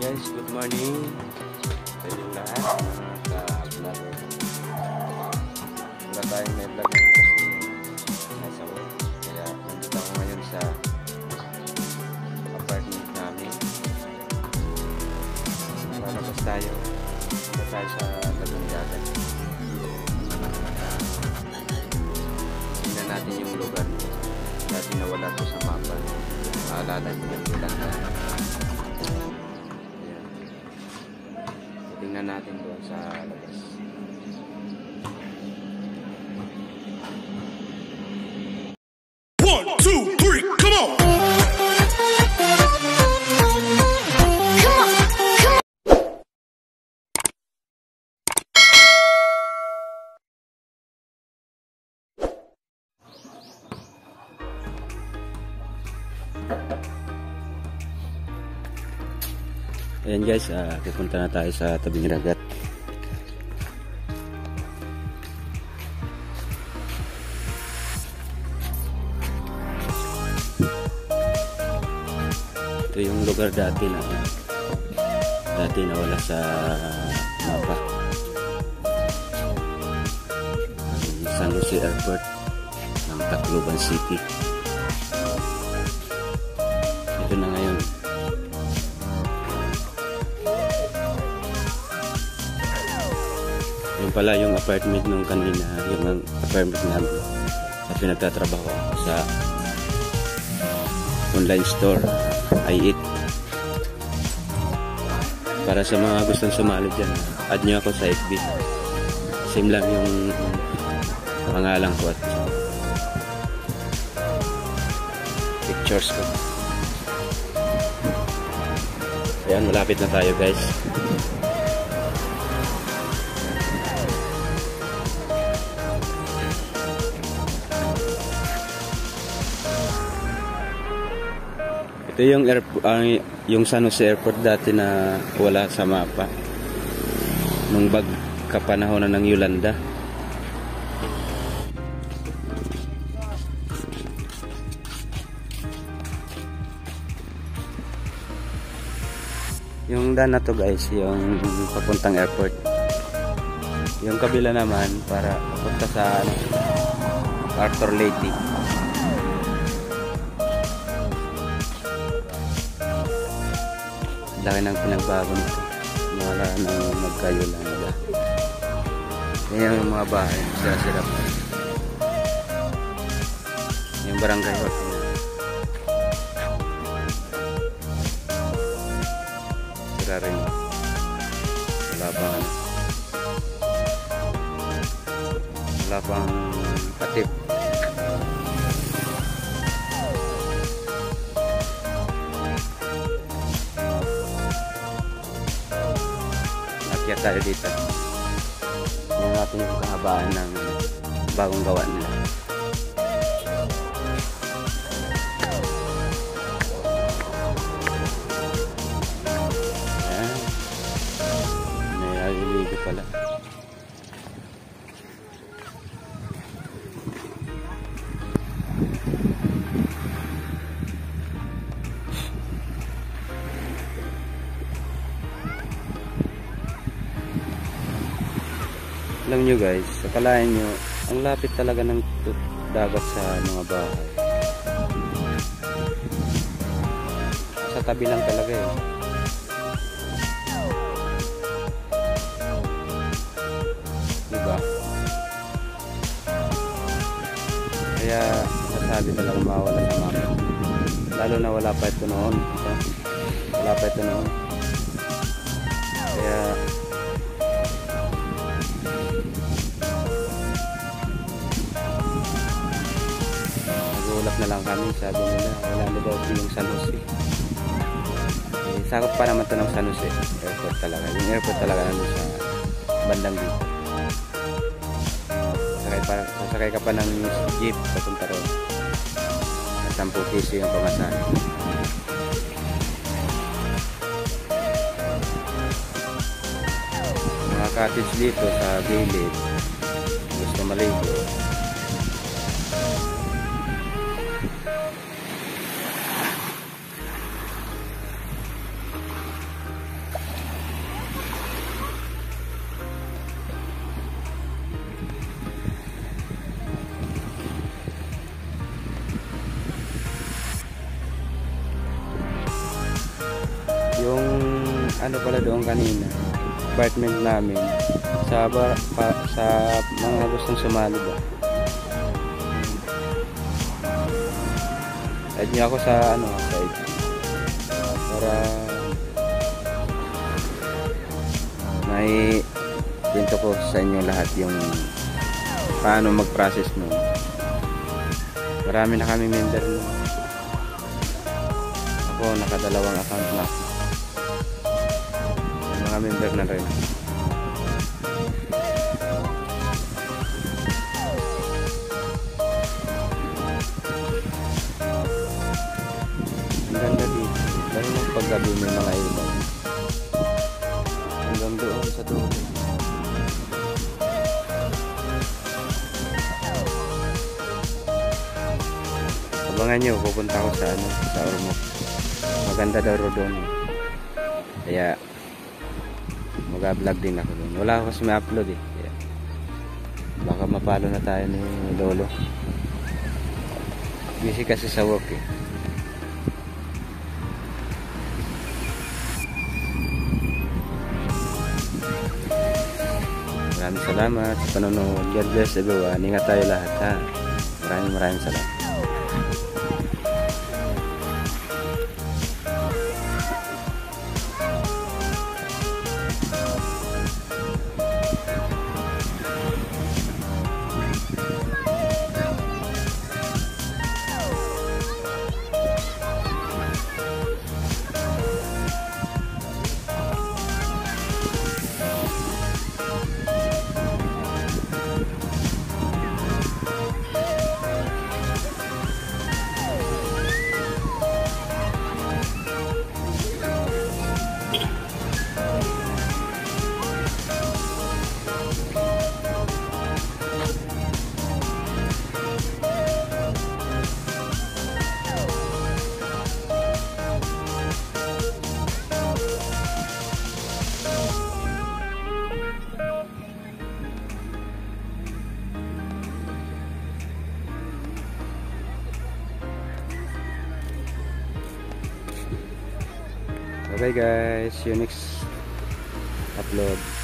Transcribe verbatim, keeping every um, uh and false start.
guys, good morning sa inyong lahat mga ka-vlog. Wala tayong may vlog ngayon kasi nasa work. Kaya nandito ako ngayon sa apartment namin. Lalabas tayo. Punta tayo sa Lagong Dagat. Tingnan natin yung lugar dati nawala to sa mapa. Maalala nyo yung ilan na. Tingnan natin doon sa labas. One, two, three, come on! Ayan guys, uh, pupunta na tayo sa tabing dagat. Ito yung lugar dati na dati na wala sa mapa. Ang San Jose Airport ng Tacloban City. Ito na ngayon. Yung pala yung apartment nung kanina, yung apartment namin at pinagtatrabaho ako sa online store I eat. Para sa mga gustong sumali dyan, add nyo ako sa F B. Same lang yung pangalan ko at pictures ko. Ayan, malapit na tayo guys. Ito yung airport, uh, yung San Jose Airport dati na wala sa mapa nung bag kapanahon na ng Yolanda. Yung daan na to guys, yung papuntang airport. Yung kabila naman para papunta sa ano, Arthur Leyte. Laki ng pinagbago nito. Wala nang magka-Yolanda. Yan yung mga bahay. Sira-sira pa. Yung barangay hall. Sira rin. Wala pang wala pang patip. Kaya tayo dito. Tingnan natin yung kahabaan ng bagong gawa nila. Ayan. May aliligo pala. Alam nyo guys, akalain nyo, ang lapit talaga ng dagat sa mga bahay. Sa tabi lang talaga eh. Diba? Kaya nasabi talaga mawala sa mapa. Lalo na wala pa ito noon. Ito. Wala pa ito noon. Kaya ulap na lang kami, sabi nila wala na daw yung San Jose. Eh, sakop pa naman ito ng San Jose Airport talaga, yung airport talaga nandun sa bandang dito. Sakay, pa, sasakay ka pa ng jeep papunta ron at sampu piso yung pamasahe. Mga cottage dito sa gilid, gusto maligo. ano pala doon kanina, apartment namin sa bar, pa, sa mga gustong sumali ba. Add nyo ako sa ano, site para may kwento ko sa inyo lahat yung paano mag-process nun. Marami na kami member nun. Ako nakadalawang account na. May mga member na rin. Ang ganda dito. Dahil ng paggabi may mga ilaw. Hanggang doon sa doon. Abangan nyo, pupunta ako sa ano, sa Ormoc. Maganda daw doon. Kaya mag-vlog din ako doon. Wala ako kasi ma-upload eh. Kaya, baka mapalo na tayo ni Lolo. Busy kasi sa work eh. Maraming salamat sa panonood. God bless everyone. Ingat tayo lahat ha. Maraming maraming salamat. Bye guys, see you next upload.